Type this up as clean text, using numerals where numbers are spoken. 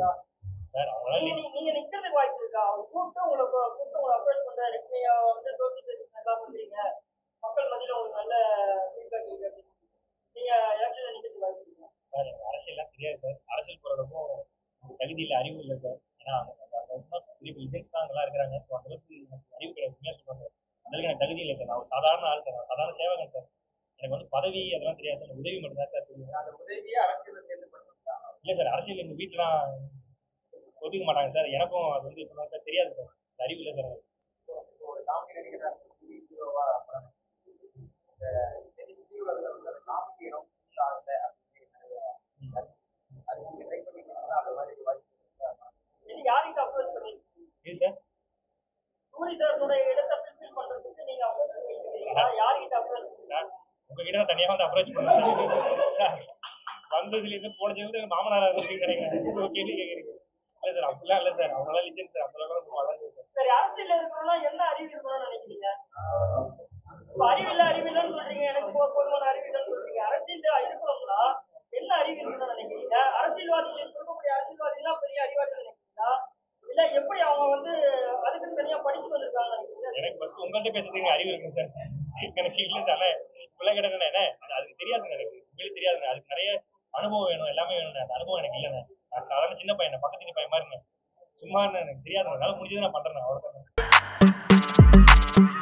இருக்கா சார்? அவங்களால நீங்க நிக்கிறதுக்கு வாய்ப்பு இருக்கா? அவர் கூப்பிட்டு உங்களை அப்ரோச் பண்றாரு, நீங்க வந்து சோசியல் சர்வீஸ் நல்லா பண்றீங்க, மக்கள் மத்தியில உங்களுக்கு நல்ல ஃபீட்பேக் இருக்கு அப்படின்னு நீங்க எலெக்ஷன்ல நிக்கிறதுக்கு வாய்ப்பு இருக்கா? சார் எனக்கு அரசியல்லாம் தெரியாது சார். அரசியல் போறதுக்கும் தகுதி இல்லை, அறிவு இல்லை சார். ஏன்னா பெரிய ஏஜென்ட்ஸ் தான் அங்கெல்லாம் இருக்கிறாங்க. ஸோ அந்த அளவுக்கு எனக்கு அறிவு கிடையாது, உண்மையாக சொல்றேன் சார். அந்த அளவுக்கு எனக்கு தகுதி இல்லை சார். நான் ஒரு சாதாரண ஆள் சார், நான் சாதாரண சேவகன் சார். எனக்கு வந்து பதவி அதெல்லாம் தெரியாது சார், உதவி மட்டும் தான் சார் தெரியும். அந்த உதவியே அரசியல் சேர்ந்து பண்ணுறீங்களா? இல்லை சார், அரசியல் எங்கள் வீட்டிலாம் ஒதுக்க மாட்டாங்க சார். எனக்கும் அது வந்து இப்போ சார் தெரியாது சார், அறிவு இல்லை சார். ஒரு காமெடி நடிகர் ஹீரோவா காமெடி இடம் யாருக்கு அப்ரோச் பண்ணிருக்கீங்க சார்? சூரி சாருடைய இடத்தை ஃபில்ஃபில் பண்றதுக்கு நீங்க அப்ரோச் பண்ணிருக்கீங்களா? யார்கிட்ட அப்ரோச் சார்? உங்ககிட்ட தனியாக வந்து அப்ரோச் பண்ணுறேன் சார். வந்ததுலேருந்து போனதுலேருந்து மாமனார் நினைக்கிறேன் கேள்வி கேட்குறீங்க. இல்லை சார், அப்படிலாம் இல்லை சார். அவங்களாம் லிஜெண்ட் சார், அந்த அளவுக்கு வளர்ந்து சார். சரி, அரசியல் இருக்கணும்னா என்ன அறிவு இருக்கணும்னு நினைக்கிறீங்க? அறிவில்லைன்னு சொல்றீங்க, எனக்கு போதுமான அறிவில்லைன்னு சொல்றீங்க. அரசியல் இருக்கணும்னா என்ன அறிவு இருக்கணும்னு நினைக்கிறீங்க? அரசியல்வாதிகள் இருக்கக்கூடிய அரசியல்வாதிகள் பெரிய அறிவாளி நினைக்கிறீங்களா? இல்ல எப்படி அவங்க வந்து அதுக்கு தனியா படிச்சு வந்திருக்காங்க நினைக்கிறீங்க? எனக்கு ஃபர்ஸ்ட் உங்கள்கிட்ட பேசுறதுக்கு அறிவு இருக்கும் சார். எனக்கு இல்லை சார். பிள்ளை கிடக்குண்ணே என்ன அதுக்கு தெரியாதுங்க, எனக்கு உண்மையிலே தெரியாதுங்க. அதுக்கு நிறைய அனுபவம் வேணும், எல்லாமே வேணும். அந்த அனுபவம் எனக்கு இல்லைண்ணே. நான் சாதாரண சின்ன பையன், பக்கத்து பையன் மாதிரி இருந்தேன். சும்மா எனக்கு தெரியாதுங்க. என்னால் முடிஞ்சது நான் பண்றேன், அவ்வளோதான்.